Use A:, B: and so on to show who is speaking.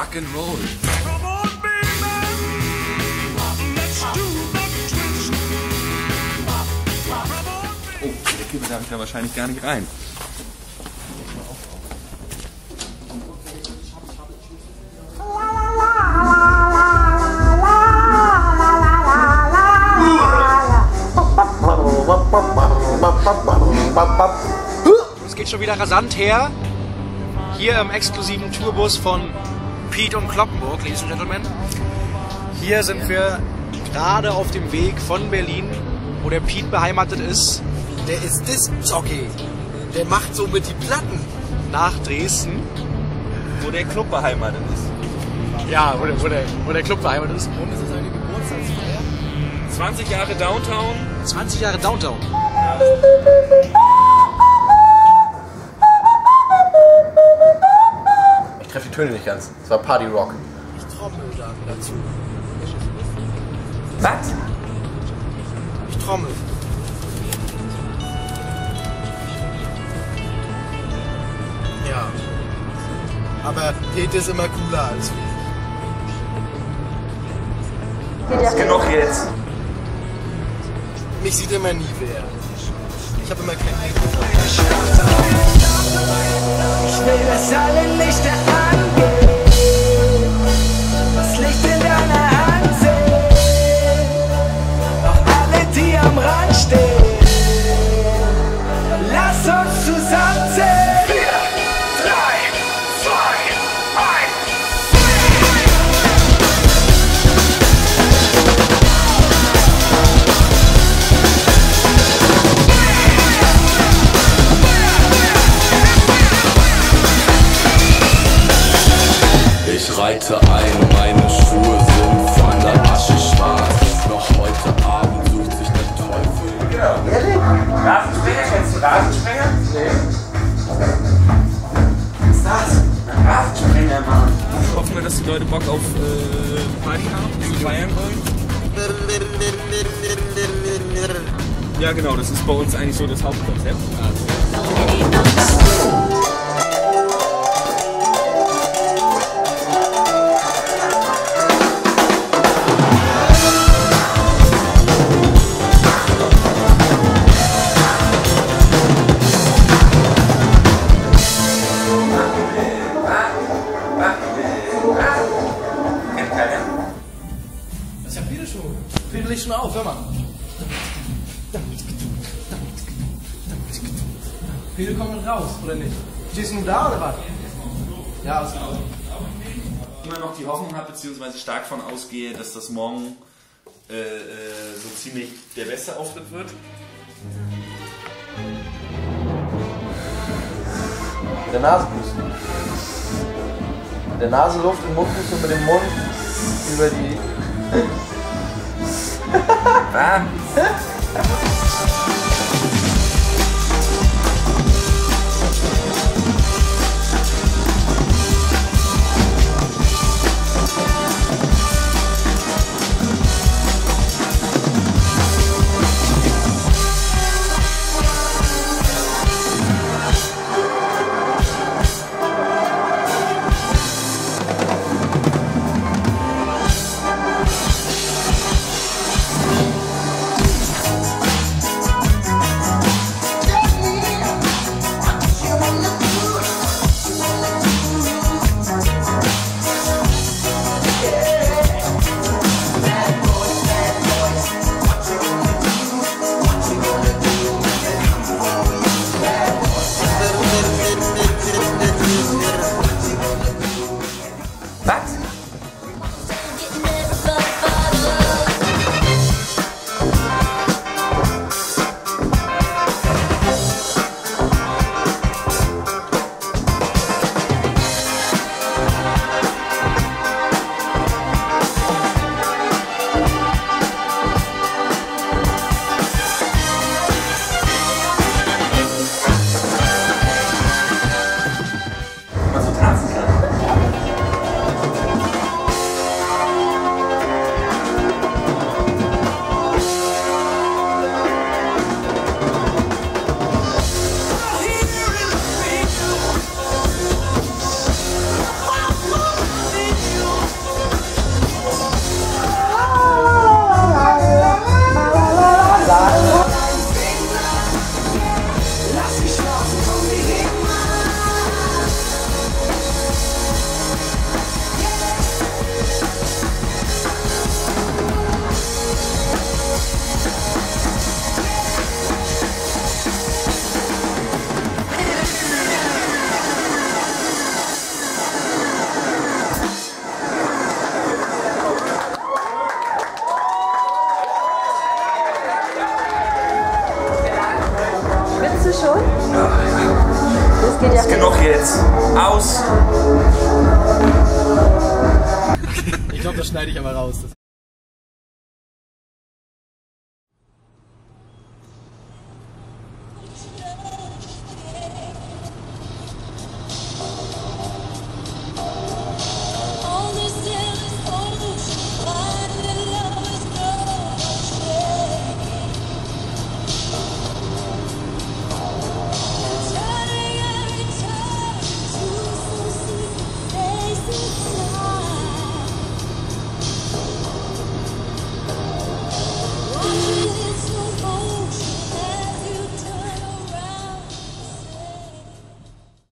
A: Rock'n'Roll. Oh, der Kippe darf ich da wahrscheinlich gar nicht rein.
B: Es geht schon wieder rasant her. Hier im exklusiven Tourbus von Pete und Cloppenburg, Ladies and Gentlemen. Hier sind wir gerade auf dem Weg von Berlin, wo der Pete beheimatet ist,
C: Der ist Disc-Jockey. Der macht so mit die Platten.
B: nach Dresden.
A: Wo der Club beheimatet ist.
B: Ja, wo der Club beheimatet ist.
C: Und es ist eine Geburtstagsfeier.
A: 20 Jahre Downtown.
B: 20 Jahre Downtown.
C: Ich treffe die Töne nicht ganz. Es war Party Rock. Ich trommel da dazu.
A: Was?
C: Ich trommel. Ja. Aber Pete ist immer cooler als wir.
A: Ist genug jetzt.
C: Mich sieht immer nie wer. Ich habe immer kein
D: Ich will, dass alle Lichter angehen, das Licht in deiner Hand sehen, auch alle, die am Rand stehen. Lass uns zusammenzählen. 4, 3, 2, 1.
E: Ich reite ein, meine Schuhe sind von der Asche schwarz. Noch heute Abend sucht sich der Teufel.
A: Rasensprenger, kennst du Rasensprenger? Nee.
C: Was ist das?
A: Rasensprenger, Mann. Hoffen wir, dass die Leute Bock auf Party haben, die feiern wollen. Ja genau, das ist bei uns eigentlich so das Hauptkonzept.
C: Das ist ja viele schon. Viele leg schon auf, hör mal. Viele kommen raus, oder nicht? Stehst du nun da, oder was? Ja, ist klar.
A: Immer noch die Hoffnung habe, beziehungsweise stark von ausgehe, dass das morgen so ziemlich der beste Auftritt wird.
C: Mit der Nase pusten. Mit der Nase Luft im Mund pusten und mit dem Mund über die...
F: du schon?
A: Ja.
F: Das geht ja
A: Genug jetzt. Aus!
B: Ich glaube, das schneide ich aber raus.